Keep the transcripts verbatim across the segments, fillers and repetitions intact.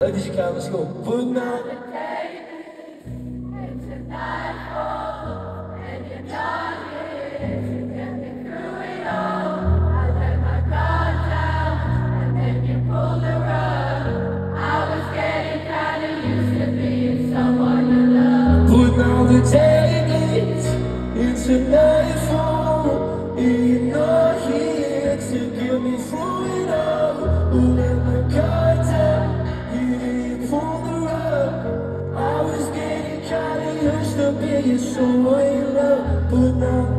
Leuk dat je kan, let's go. Put now. Put now the tables into nightfall. You're not here to get me through it all. Who let my guard down? You didn't pull the rug. I was getting kinda used to being someone you love. But now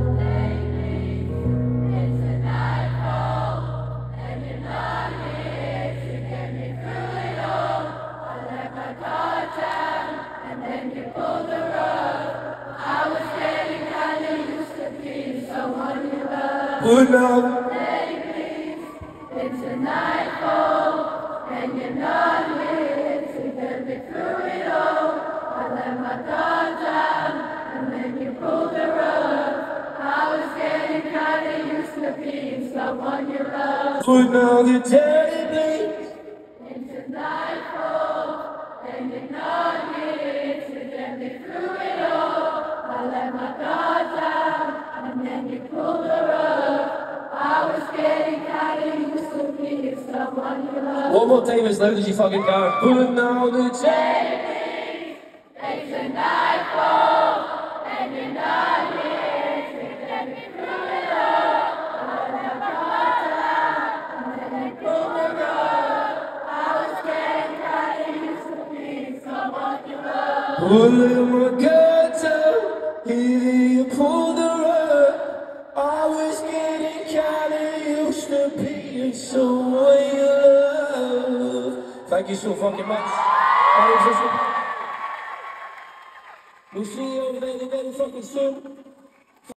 But now, baby, it's a nightfall, and you're not here to get me through it all. I let my guard down, and then you pulled the rug. I was getting kinda used to being someone you love. but now the day bleeds into nightfall, and you're not here to get me through it all. I let my guard down, and then you pulled the rug. I was getting kinda used to being someone you love. One more time as loud as you fucking can. But now the day Baby, it's a nightfall, and you're not here to get me through it all. I let my guard down, and then you pulled the rug. I was getting kinda used to being someone you love. Well, let my guard down, either you pull the rug. I was getting kinda used to being someone you love. Thank you so fucking much. We'll see you over there very fucking soon.